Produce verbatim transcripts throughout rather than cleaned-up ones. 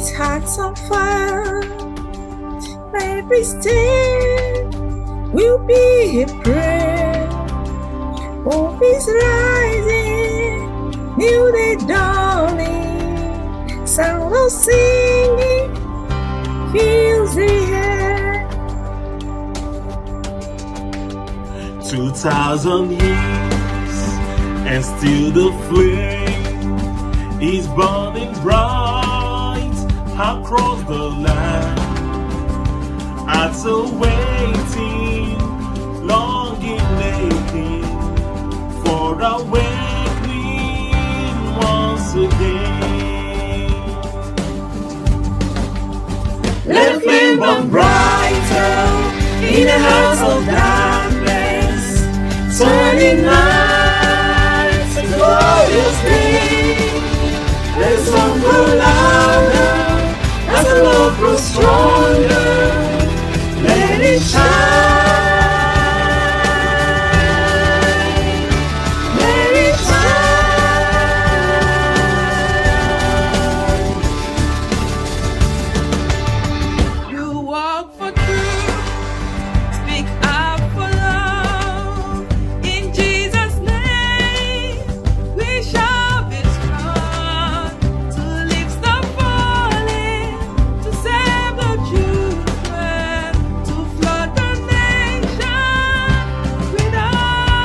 His heart's on fire. Every step will be a prayer. Hope is rising, new day dawning. Sound of singing fills the air. Two thousand years, and still the flame is burning bright across the land. Hearts are waiting, longing, waiting for awakening once again. Let the flame burn brighter in a house of darkness, turning night to glorious day. Let the song grow louder as the love grows stronger. Let it shine, let it shine. You walk for truth, speak up for love. In Jesus' name, we shall be strong. To lift the fallen, to save the children, to flood the nation with our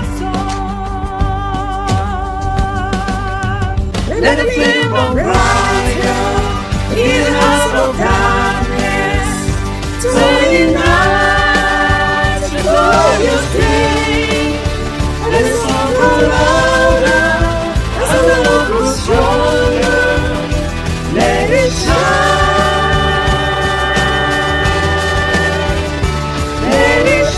song. Let the flame burn brighter in the house of darkness, turning night to glorious day. Let the song grow louder as the love grows stronger. Let it shine, let it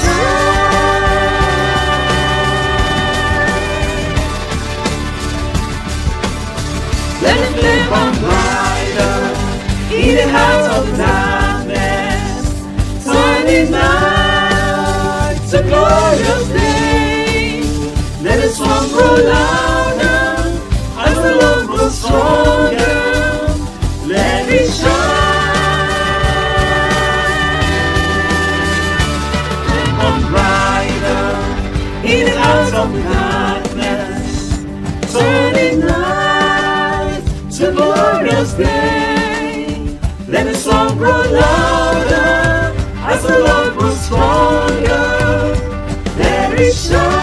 shine. Let the flame burn brighter in the house of darkness, turning night to glorious day. Let the song grow louder as the love grows stronger. Let it shine, burn brighter in the house of darkness, turning night to glorious day. Let the song grow louder as the love grows stronger. Let it shine.